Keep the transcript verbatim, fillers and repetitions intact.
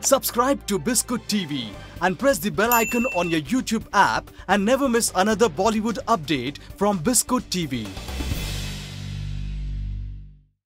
Subscribe to Biscuit T V and press the bell icon on your YouTube app and never miss another Bollywood update from Biscuit T V.